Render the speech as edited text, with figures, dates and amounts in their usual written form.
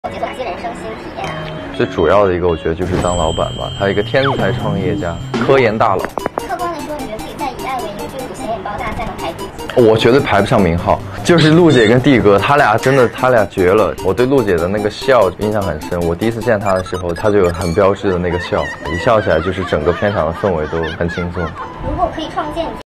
解锁哪些人生新体验啊？ 最主要的一个，我觉得就是当老板吧，他一个天才创业家，科研大佬。 客观的说，你觉得自己在以爱为营这组显眼包大赛能排第几？ 我绝对排不上名号，就是陆姐跟帝哥，他俩绝了。我对陆姐的那个笑印象很深，我第一次见她的时候，她就有很标志的那个笑，一笑起来就是整个片场的氛围都很轻松。 如果可以创建